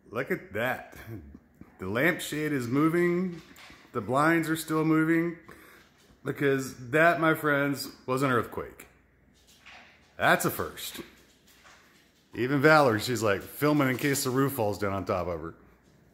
Look at that. The lampshade is moving. The blinds are still moving. Because that, my friends, was an earthquake. That's a first. Even Valerie, she's like filming in case the roof falls down on top of her.